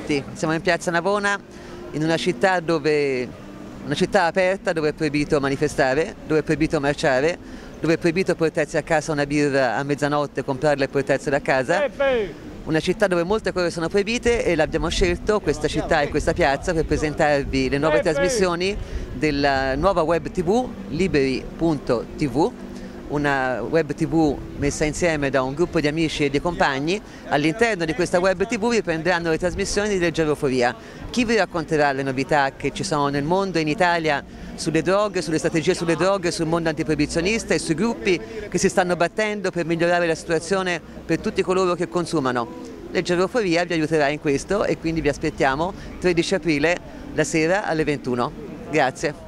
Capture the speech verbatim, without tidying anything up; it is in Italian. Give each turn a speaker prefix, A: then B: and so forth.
A: tutti, siamo in piazza Navona, in una città dove, una città aperta dove è proibito manifestare, dove è proibito marciare, dove è proibito portarsi a casa una birra a mezzanotte, comprarla e portarsela a casa. Una città dove molte cose sono proibite e l'abbiamo scelto, questa città e questa piazza, per presentarvi le nuove trasmissioni della nuova web tv, liberi punto tv, una web tv messa insieme da un gruppo di amici e di compagni. All'interno di questa web tv vi prenderanno le trasmissioni di Leggeroforia. Chi vi racconterà le novità che ci sono nel mondo e in Italia sulle droghe, sulle strategie sulle droghe, sul mondo antiproibizionista e sui gruppi che si stanno battendo per migliorare la situazione per tutti coloro che consumano. Leggeroforia vi aiuterà in questo e quindi vi aspettiamo tredici aprile la sera alle ventuno. Grazie.